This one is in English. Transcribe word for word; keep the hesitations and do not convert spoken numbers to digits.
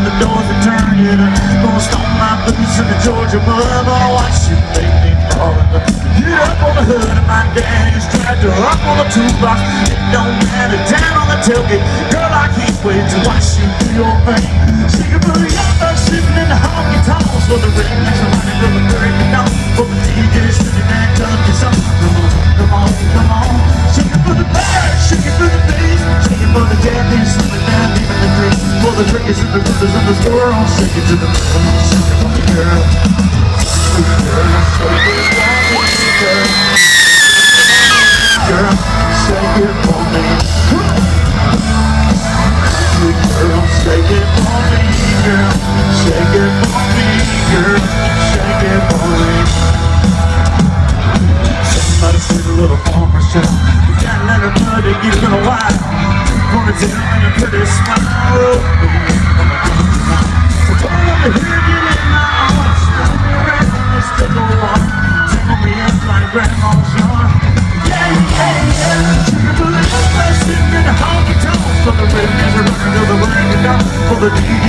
when the doors are turning. Gonna stomp my boots in the Georgia mud. Gonna watch you make me fall in love. Get up on the hood of my daddy's tractor, up on the toolbox, it don't matter. Down on the tailgate, girl, I can't wait to watch you do your thing. Shake it for the young bucks sitting in the honky tonks, for the rednecks running from the dirty down, for the D Js sitting there dunking something. Come on, come on, shake it for the birds, shake it for the bass, shake it for the deadlies, slipping down deep in the creek, for the turkeys and the roosters and the squirrels. Shake it to the moon, shake it for the girl. Sweet girl, shake it for me, girl. Girl, shake it for me. Sweet girl, shake it for me, girl. Shake it for me, girl. Shake it for me. Somebody said a little farmer shop. You can't let her know that you've been a while. Gonna tell me a pretty smile. So don't let me hear you in my arms. Still me around on this tickle walk. Tickle me up like grandma's yard. Yeah, yeah, yeah. Sugar for the young man sitting in the honky tonks, for the rednecks are running to the rain and down, for the D